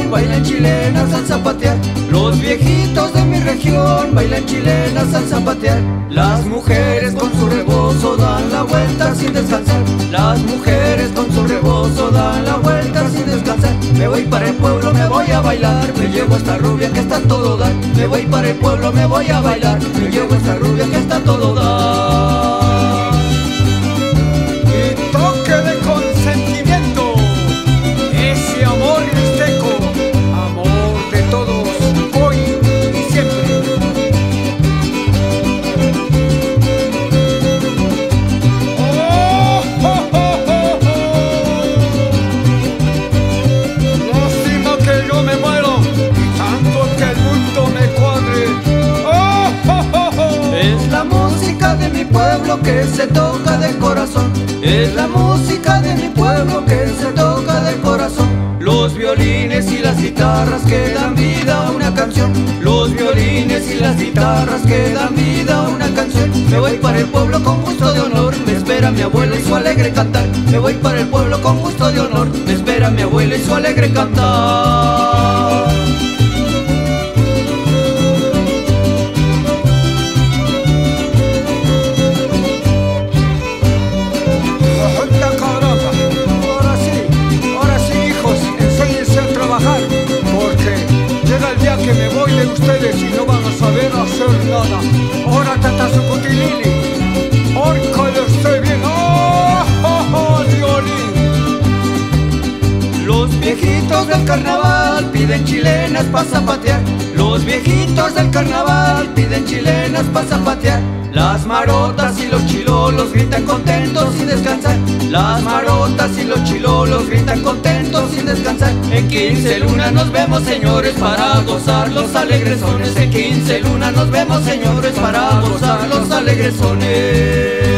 bailan chilenas al zapatear. Los viejitos de mi región bailan chilenas al zapatear. Las mujeres con su rebozo dan la vuelta sin descansar. Las mujeres con su rebozo dan la vuelta sin descansar. Me voy para el pueblo, me voy a bailar. Me llevo a esta rubia que está a todo dar. Me voy para el pueblo, me voy a bailar. Me llevo a esta rubia que está a todo dar. Y toque de consentimiento, ese amor mixteco, amor de todos, hoy y siempre. ¡Oh, oh, oh, oh, oh! Lástima que yo me muero y tanto que el mundo me cuadre. ¡Oh, oh, oh, oh! Es la música de mi pueblo que se toca del corazón. Es la música de mi pueblo que se toca del corazón. Los violines y las guitarras que dan vida a una canción. Los violines y las guitarras que dan vida a una canción. Me voy para el pueblo con gusto de honor. Me espera mi abuela y su alegre cantar. Me voy para el pueblo con gusto de honor. Me espera mi abuela y su alegre cantar. Que me voy de ustedes y no van a saber hacer nada. Ahora tata su cutilili, orca yo estoy bien. ¡Oh, oh, oh, violín! Los viejitos del carnaval piden chilenas pa' zapatear. Los viejitos del carnaval piden chilenas pa' zapatear. Las marotas y los chilolos gritan contentos sin descansar. Las marotas y los chilolos gritan contentos sin descansar. En 15 luna nos vemos, señores, para gozar los alegresones. En 15 luna nos vemos, señores, para gozar los alegresones.